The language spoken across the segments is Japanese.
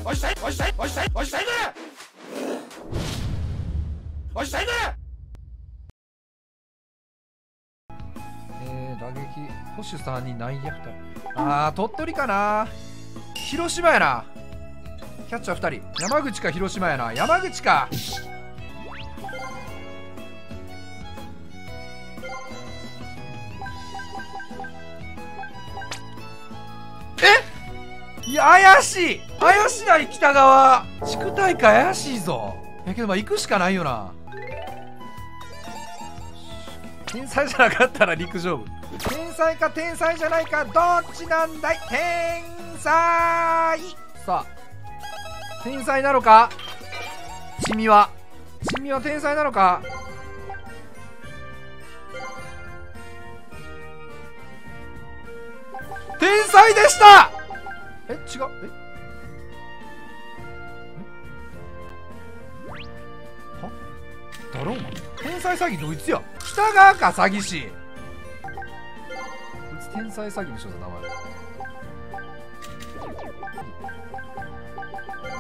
押したい押したい押したい押したいね押したいね。打撃保守3人内野2人。鳥取かな。広島やな。キャッチャー2人。山口か広島やな。山口か。いや怪しい怪しない。北川地区大会怪しいぞ。やけどまあ行くしかないよな。天才じゃなかったら陸上部。天才か天才じゃないかどっちなんだい。天才。さあ天才なのか。チミは天才なのか。天才でした。違うはだろう。天才詐欺どいつや。北川か詐欺師。こいつ天才詐欺の人だ名前。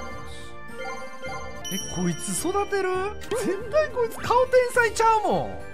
こいつ育てる。絶対こいつ顔天才ちゃうもん。